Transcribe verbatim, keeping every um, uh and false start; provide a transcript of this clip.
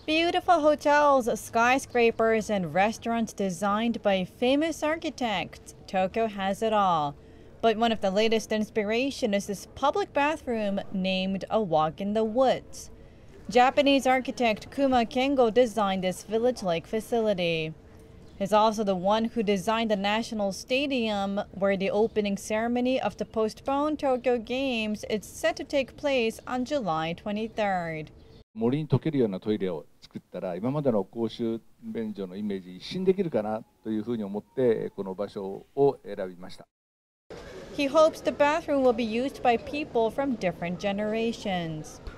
Beautiful hotels, skyscrapers, and restaurants designed by famous architects. Tokyo has it all. But one of the latest inspiration is this public bathroom named A Walk in the Woods. Japanese architect Kuma Kengo designed this village-like facility. He's also the one who designed the National Stadium, where the opening ceremony of the postponed Tokyo Games is set to take place on July twenty-third. 森に溶けるようなトイレを作ったら今までの公衆便所のイメージ一新できるかなというふうに思ってこの場所を選びました。 He hopes the bathroom will be used by people from different generations.